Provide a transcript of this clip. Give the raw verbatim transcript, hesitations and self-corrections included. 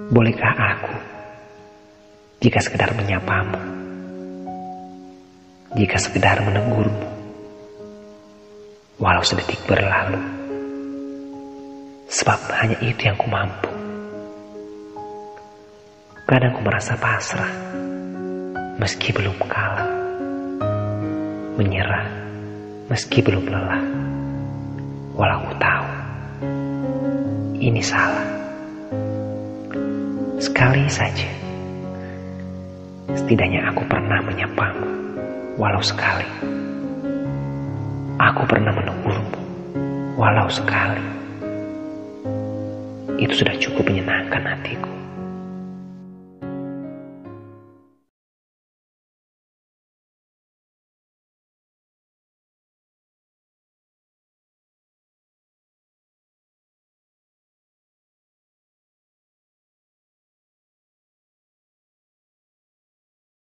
Bolehkah aku, jika sekedar menyapamu, jika sekedar menegurmu, walau sedetik berlalu, sebab hanya itu yang ku mampu. Kadang ku merasa pasrah, meski belum kalah, menyerah, meski belum lelah, walau ku tahu ini salah. Sekali saja, setidaknya aku pernah menyapamu, walau sekali. Aku pernah menegurmu, walau sekali. Itu sudah cukup menyenangkan hatiku.